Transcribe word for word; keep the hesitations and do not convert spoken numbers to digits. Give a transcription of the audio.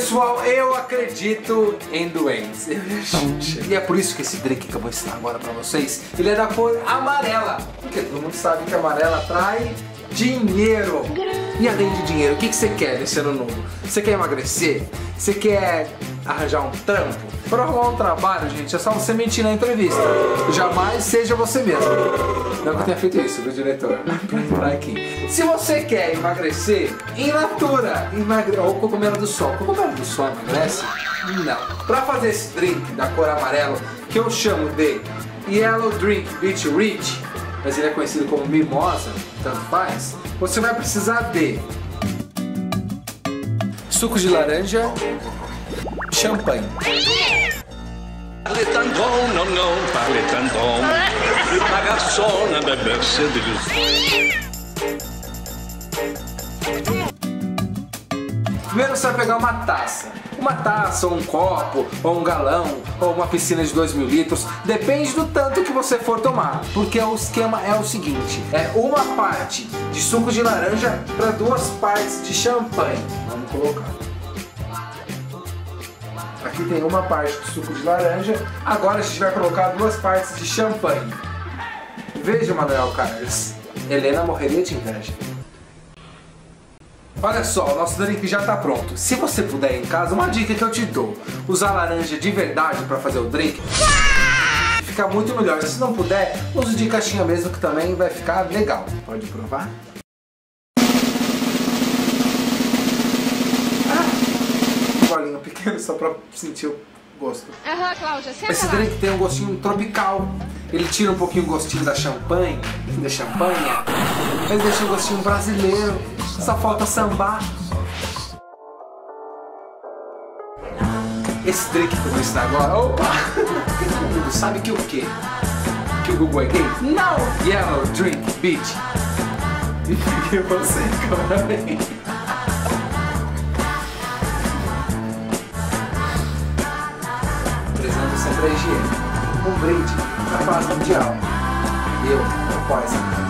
Pessoal, eu acredito em doentes. E é por isso que esse drink que eu vou ensinar agora pra vocês, ele é da cor amarela. Porque todo mundo sabe que amarela atrai dinheiro. E além de dinheiro, o que você quer nesse ano novo? Você quer emagrecer? Você quer arranjar um trampo? Para arrumar um trabalho, gente, é só você mentir na entrevista. Jamais seja você mesmo. Não que eu tenha feito isso, viu, diretor? Pra entrar aqui. Se você quer emagrecer, in natura. Emagre... Ou cogumelo do sol. Cogumelo do sol emagrece? Não. Para fazer esse drink da cor amarela, que eu chamo de Yellow Drink Beach Rich, mas ele é conhecido como mimosa, tanto faz, você vai precisar de suco de laranja, champanhe. Primeiro você vai pegar uma taça. Uma taça, ou um copo, ou um galão, ou uma piscina de dois mil litros. Depende do tanto que você for tomar. Porque o esquema é o seguinte. É uma parte de suco de laranja para duas partes de champanhe. Vamos colocar. Aqui tem uma parte de suco de laranja. Agora a gente vai colocar duas partes de champanhe. Veja, Manuel Carlos. Helena morreria de inveja. Olha só, o nosso drink já está pronto. Se você puder ir em casa, uma dica que eu te dou: usar laranja de verdade para fazer o drink. Fica muito melhor. Se não puder, use de caixinha mesmo, que também vai ficar legal. Pode provar? Ah, um bolinho pequeno só para sentir o gosto. Aham, Cláudia, senta Esse lá. drink tem um gostinho tropical. Ele tira um pouquinho o gostinho da champanhe, da champanha, mas deixa um gostinho brasileiro. Só falta sambar. Esse drink que eu vou ensinar agora. Opa! Todo mundo sabe que o quê? Que o Google é gay? Não! Yellow Drink Beach. E você, cameraman? Prezando sempre a higiene. Um brinde na paz mundial. Eu, após